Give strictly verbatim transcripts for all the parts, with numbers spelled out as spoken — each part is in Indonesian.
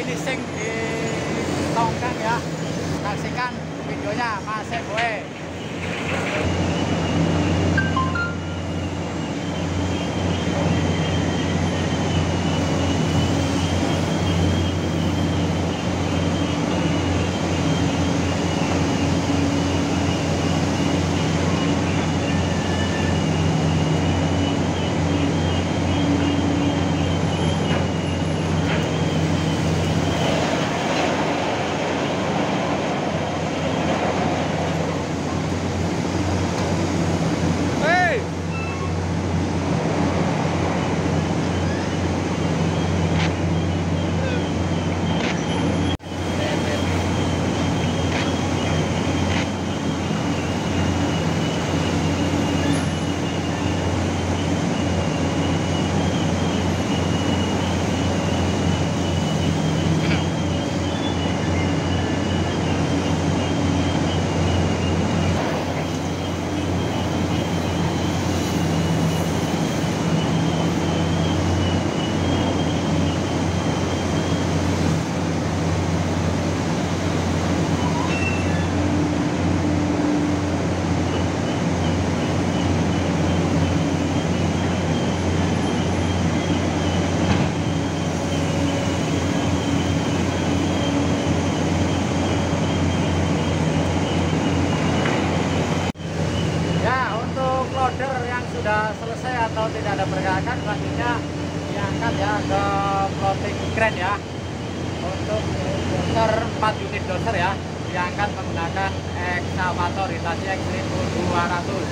finishing di tongkang ya. Saksikan videonya Mas Boy. Sudah selesai atau tidak ada pergerakan, selanjutnya diangkat ya ke floating crane ya. Untuk doser empat unit doser ya, diangkat menggunakan ekskavator Hitachi X seribu dua ratus.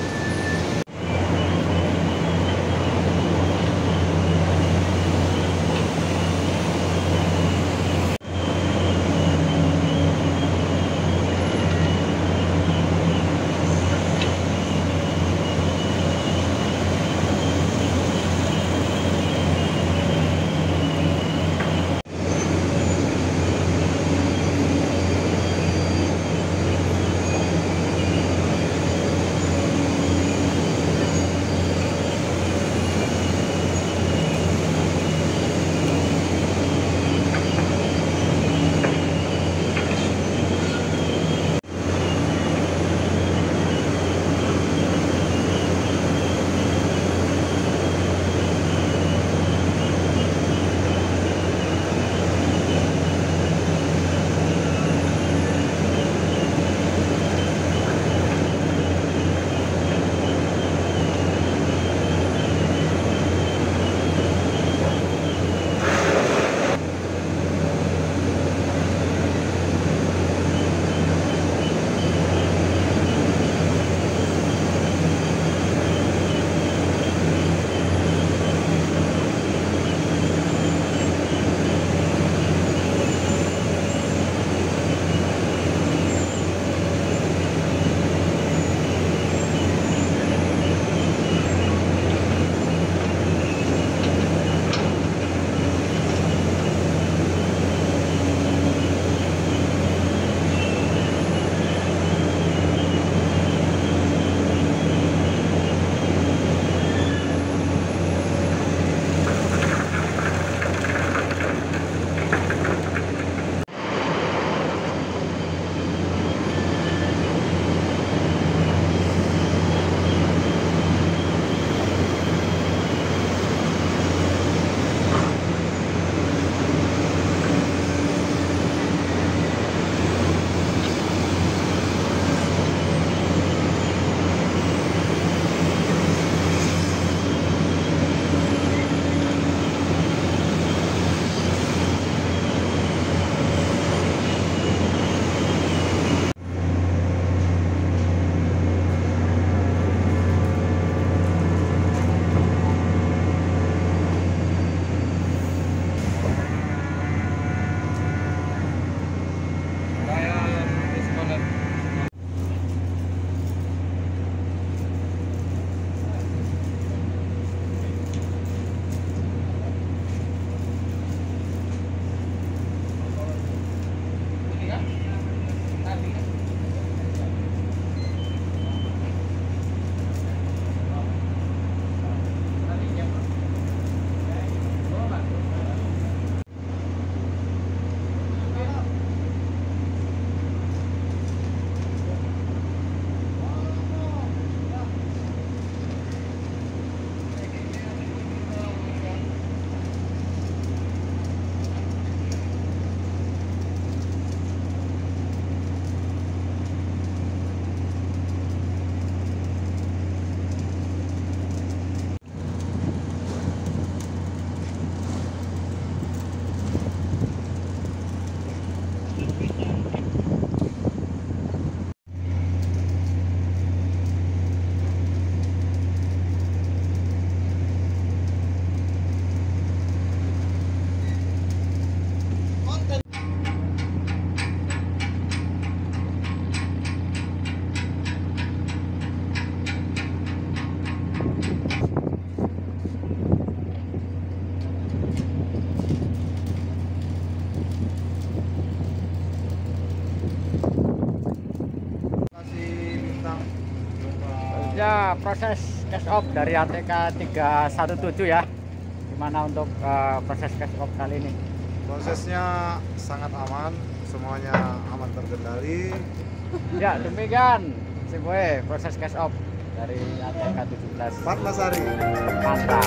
uh, proses cash off dari A T K tiga satu tujuh ya. Gimana untuk uh, proses cash off kali ini? Prosesnya sangat aman, semuanya aman terkendali. Ya, demikian si Boy proses cash off dari A T K tujuh belas Ratnasari. Mantap.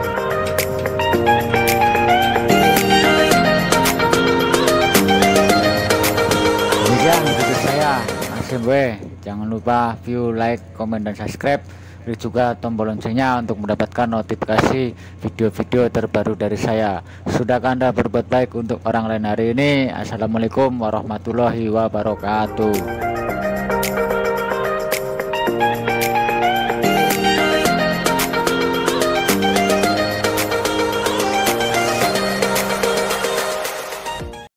Demikian video saya, Mas Boy. Jangan lupa view, like, komen, dan subscribe. Klik juga tombol loncengnya untuk mendapatkan notifikasi video-video terbaru dari saya. Sudahkah Anda berbuat baik untuk orang lain hari ini? Assalamualaikum warahmatullahi wabarakatuh.